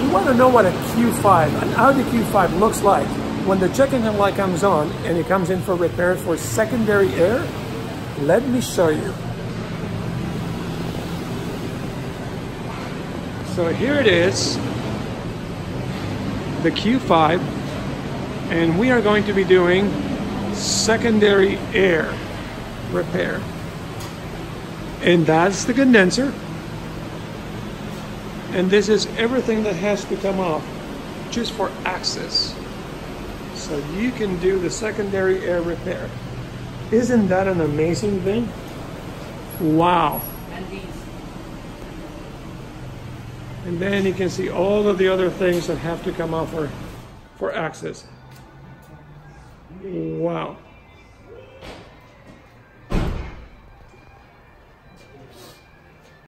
you want to know what a Q5, an Audi Q5 looks like when the check engine light comes on and it comes in for repair for secondary air, let me show you. So here it is, the Q5, and we are going to be doing secondary air repair. And that's the condenser. And this is everything that has to come off just for access. So you can do the secondary air repair. Isn't that an amazing thing? Wow. And then you can see all of the other things that have to come off for access. Wow.